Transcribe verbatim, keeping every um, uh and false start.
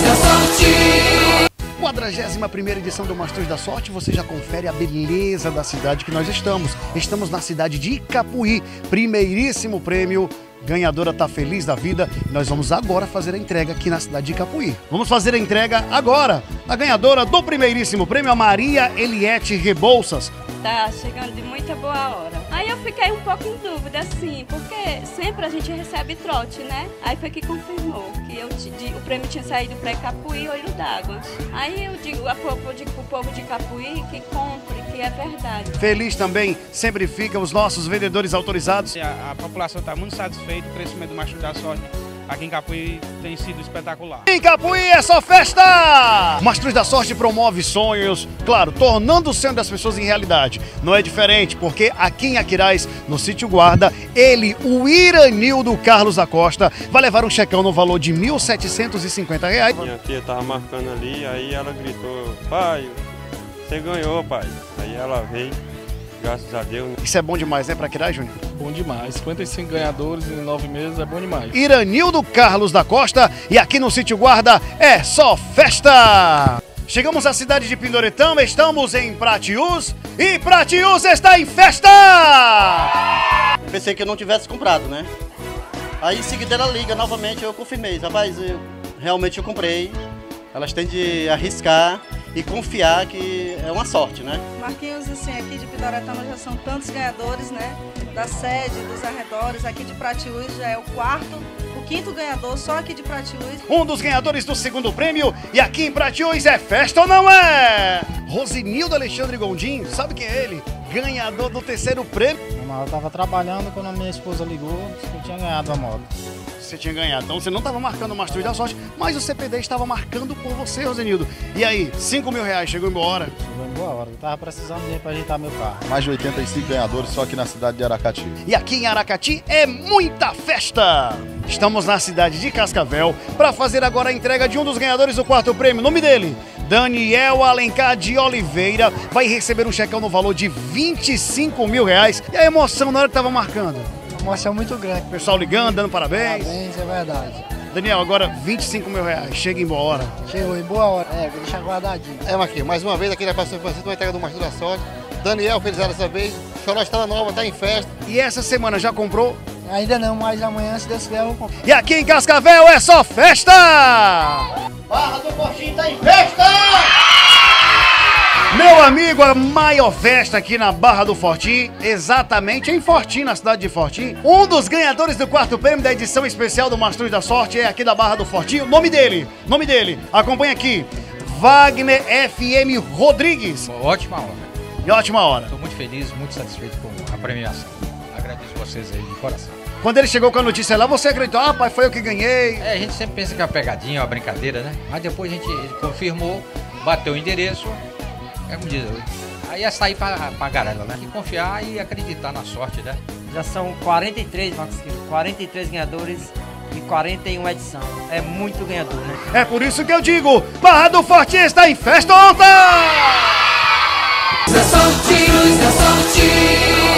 da Sorte. quadragésima primeira edição do Mastros da Sorte, você já confere a beleza da cidade que nós estamos. Estamos na cidade de Icapuí, primeiríssimo prêmio. Ganhadora tá feliz da vida. Nós vamos agora fazer a entrega aqui na cidade de Icapuí. Vamos fazer a entrega agora. A ganhadora do primeiríssimo prêmio, a Maria Eliette Rebouças. Tá chegando de muita boa hora. Aí eu fiquei um pouco em dúvida, assim, porque sempre a gente recebe trote, né? Aí foi que confirmou que eu, o prêmio tinha saído para Icapuí, Olho d'Água. Aí eu digo, a povo, eu digo pro povo de Icapuí que compre, que é verdade. Feliz também, sempre ficam os nossos vendedores autorizados. A, a população está muito satisfeita, o crescimento do Mastros da Sorte aqui em Icapuí tem sido espetacular. Em Icapuí é só festa! Mastros da Sorte promove sonhos, claro, tornando o sonho das pessoas em realidade. Não é diferente, porque aqui em Aquiraz, no Sítio Guarda, ele, o Iranildo Carlos Acosta, vai levar um checão no valor de mil setecentos e cinquenta reais. Minha tia tava marcando ali, aí ela gritou, pai, você ganhou, pai. Aí ela veio, graças a Deus. Isso é bom demais, né, para Aquiraz, Júnior? Bom demais, cinquenta e cinco ganhadores em nove meses é bom demais. Iranildo Carlos da Costa, e aqui no Sítio Guarda é só festa! Chegamos à cidade de Pindoretama, estamos em Pratiús e Pratiús está em festa! Pensei que eu não tivesse comprado, né? Aí em seguida ela liga novamente, eu confirmei, rapaz, eu, realmente eu comprei. Elas têm de arriscar e confiar que é uma sorte, né? Marquinhos, assim, aqui de Pindoretama já são tantos ganhadores, né? Da sede, dos arredores, aqui de Pratiús já é o quarto, o quinto ganhador só aqui de Pratiús. Um dos ganhadores do segundo prêmio, e aqui em Pratiús é festa ou não é? Rosinildo Alexandre Gondim, sabe quem é ele? Ganhador do terceiro prêmio. Eu estava trabalhando quando a minha esposa ligou, disse que eu tinha ganhado a moto. Você tinha ganhado, então você não estava marcando o Mastros da Sorte, mas o C P D estava marcando por você, Rosinildo. E aí, cinco mil reais, chegou em boa hora? Chegou em boa hora, eu tava precisando de dinheiro para ajeitar meu carro. Mais de oitenta e cinco ganhadores só aqui na cidade de Aracati. E aqui em Aracati é muita festa! Estamos na cidade de Cascavel para fazer agora a entrega de um dos ganhadores do quarto prêmio. O nome dele, Daniel Alencar de Oliveira, vai receber um checão no valor de vinte e cinco mil reais. E a emoção na hora que estava marcando? Uma emoção muito grande. O pessoal ligando, dando parabéns. Parabéns, é verdade. Daniel, agora vinte e cinco mil reais, chega em boa hora. Chegou em boa hora, é, vou deixar guardadinho. É, Marquinhos, mais uma vez aqui na Praça Francisco, uma entrega do Mastros da Sorte. Daniel, felizado dessa vez, Choró Estrada Nova, tá em festa. E essa semana já comprou? Ainda não, mas amanhã, se Deus quiser, eu vou comprar. E aqui em Cascavel é só festa! Barra do Fortinho tá em festa! Meu amigo, a maior festa aqui na Barra do Fortim, exatamente em Fortim, na cidade de Fortim. Um dos ganhadores do quarto prêmio da edição especial do Mastros da Sorte é aqui da Barra do Fortim. O nome dele, nome dele, acompanha aqui, Wagner F M Rodrigues. Ótima hora. E ótima hora. Estou muito feliz, muito satisfeito com a premiação. Agradeço vocês aí de coração. Quando ele chegou com a notícia lá, você acreditou? Ah, pai, foi eu que ganhei. É, a gente sempre pensa que é uma pegadinha, uma brincadeira, né? Mas depois a gente confirmou, bateu o endereço. É como diz, aí é sair pra, pra garela, né? E confiar e acreditar na sorte, né? Já são quarenta e três, Marcos, quarenta e três ganhadores e quarenta e uma edição. É muito ganhador, né? É por isso que eu digo, Barra do Fortim está em festa ontem! Da Sorte, Luz da Sorte.